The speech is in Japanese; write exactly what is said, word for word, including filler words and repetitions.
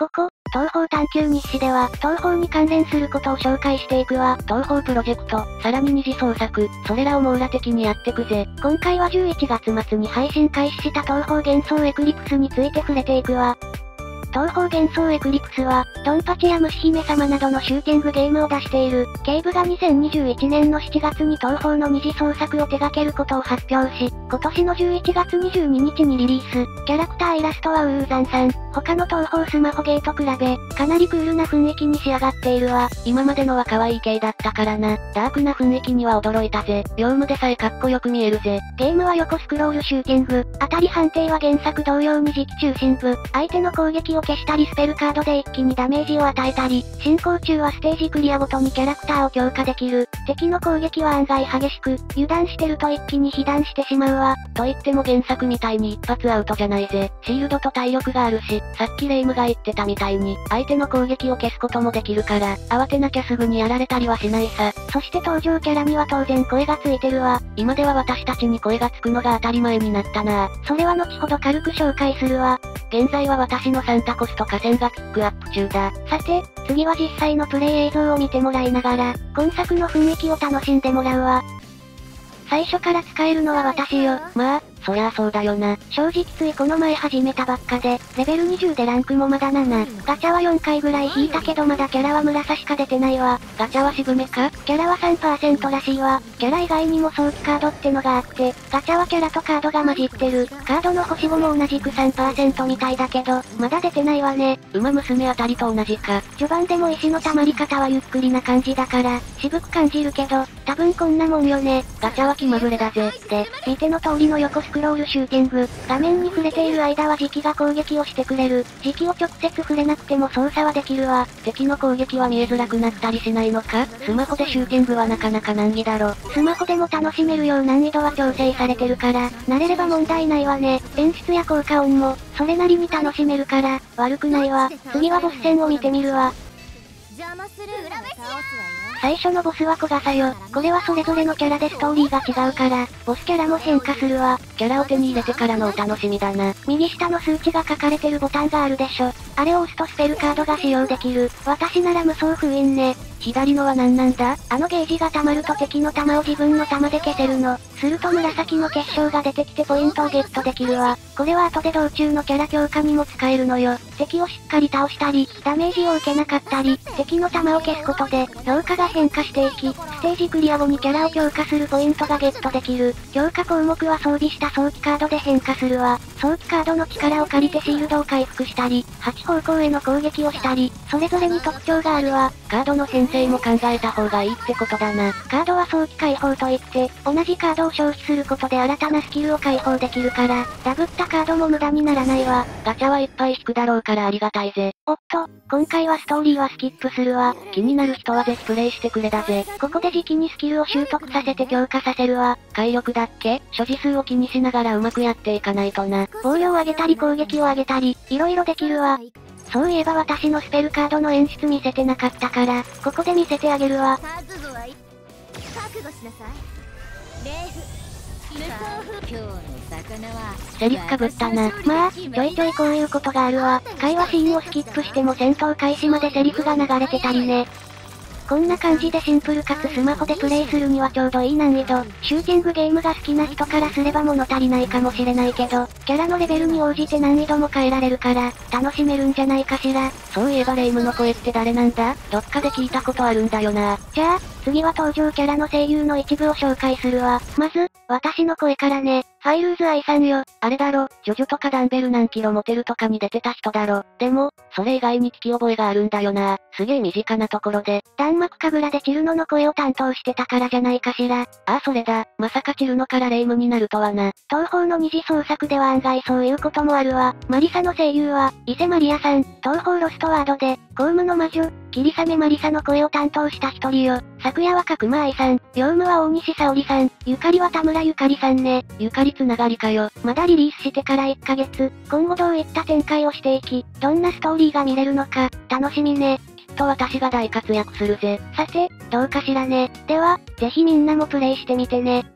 ここ、東方探求日誌では、東方に関連することを紹介していくわ。 東方プロジェクト、さらに二次創作、それらを網羅的にやってくぜ。 今回はじゅういちがつ末に配信開始した東方幻想エクリプスについて触れていくわ。東方幻想エクリプスは、ドンパチや虫姫様などのシューティングゲームを出している、ケイブがにせんにじゅういちねんのしちがつに東方の二次創作を手掛けることを発表し、今年のじゅういちがつにじゅうににちにリリース。キャラクターイラストはウーザンさん。他の東方スマホゲーと比べ、かなりクールな雰囲気に仕上がっているわ。 今までのは可愛い系だったからな。ダークな雰囲気には驚いたぜ。業務でさえかっこよく見えるぜ。 ゲームは横スクロールシューティング。当たり判定は原作同様に時期中心部。相手の攻撃を消したりスペルカードで一気にダメージを与えたり、進行中はステージクリアごとにキャラクターを強化できる。敵の攻撃は案外激しく、油断してると一気に被弾してしまうわ。 と言っても原作みたいに一発アウトじゃないぜ。シールドと体力があるし、さっきレイムが言ってたみたいに、相手の攻撃を消すこともできるから、慌てなきゃすぐにやられたりはしないさ。 そして登場キャラには当然声がついてるわ。 今では私たちに声がつくのが当たり前になったな。 それは後ほど軽く紹介するわ。 現在は私のサンタコスと河川がピックアップ中だ。 さて、次は実際のプレイ映像を見てもらいながら、今作の雰囲気を楽しんでもらうわ。最初から使えるのは私よ。 まあ、そりゃあそうだよな。 正直ついこの前始めたばっかで、レベルにじゅうでランクもまだなな。ガチャはよんかいぐらい引いたけどまだキャラは紫しか出てないわ。 ガチャは渋めか？ キャラは さんパーセント らしいわ。キャラ以外にも早期カードってのがあって、ガチャはキャラとカードが混じってる。カードの星ごも同じく さんパーセント みたいだけど、まだ出てないわね。 馬娘あたりと同じか。 序盤でも石の溜まり方はゆっくりな感じだから、渋く感じるけど、多分こんなもんよね。 ガチャは気まぐれだぜ。 で、見ての通りの横スクロールシューティング。画面に触れている間は磁気が攻撃をしてくれる。磁気を直接触れなくても操作はできるわ。 敵の攻撃は見えづらくなったりしないのか？スマホでシューティングはなかなか難儀だろ。 スマホでも楽しめるよう難易度は調整されてるから、慣れれば問題ないわね。演出や効果音も、それなりに楽しめるから、悪くないわ。次はボス戦を見てみるわ。最初のボスは小笠よ。これはそれぞれのキャラでストーリーが違うから、ボスキャラも変化するわ。 キャラを手に入れてからのお楽しみだな。 右下の数値が書かれてるボタンがあるでしょ。あれを押すとスペルカードが使用できる。私なら無双封印ね。 左のは何なんだ？ あのゲージが溜まると敵の弾を自分の弾で消せるの。すると紫の結晶が出てきてポイントをゲットできるわ。これは後で道中のキャラ強化にも使えるのよ。敵をしっかり倒したり、ダメージを受けなかったり、敵の弾を消すことで、評価が変化していき、ステージクリア後にキャラを強化するポイントがゲットできる。強化項目は装備した早期カードで変化するわ。早期カードの力を借りてシールドを回復したり、はち方向への攻撃をしたり、それぞれに特徴があるわ。 カードの編成も考えた方がいいってことだな。 カードは早期解放といって、同じカードを消費することで新たなスキルを解放できるから、ダブったカードも無駄にならないわ。 ガチャはいっぱい引くだろうからありがたいぜ。 おっと、今回はストーリーはスキップするわ。 気になる人はぜひプレイしてくれだぜ。 ここで時期にスキルを習得させて強化させるわ。 回力だっけ？所持数を気にしながらうまくやっていかないとな。 防御を上げたり攻撃を上げたり、いろいろできるわ。そういえば私のスペルカードの演出見せてなかったから、ここで見せてあげるわ。 セリフかぶったな。 まあ、ちょいちょいこういうことがあるわ。会話シーンをスキップしても戦闘開始までセリフが流れてたりね。こんな感じでシンプルかつスマホでプレイするにはちょうどいい難易度。シューティングゲームが好きな人からすれば物足りないかもしれないけど、キャラのレベルに応じて難易度も変えられるから、楽しめるんじゃないかしら。 そういえばレイムの声って誰なんだ？どっかで聞いたことあるんだよな。 じゃあ、次は登場キャラの声優の一部を紹介するわ。まず、私の声からね。ファイルーズアイさんよ。 あれだろ、ジョジョとかダンベル何キロ持てるとかに出てた人だろ。でも、それ以外に聞き覚えがあるんだよな。すげえ身近なところで。 弾幕神楽でチルノの声を担当してたからじゃないかしら。 ああそれだ。まさかチルノからレイムになるとはな。 東方の二次創作では案外そういうこともあるわ。マリサの声優は、伊勢マリアさん。東方ロストワードで、公務の魔女、霧雨マリサの声を担当した一人よ。昨夜は角間愛さん。業務は大西沙織さん。ゆかりは田村ゆかりさんね。 ゆかりつながりかよ。 まだリリースしてからいっかげつ。今後どういった展開をしていき、どんなストーリーが見れるのか、楽しみね。 きっと私が大活躍するぜ。 さて、どうかしらね。では、ぜひみんなもプレイしてみてね。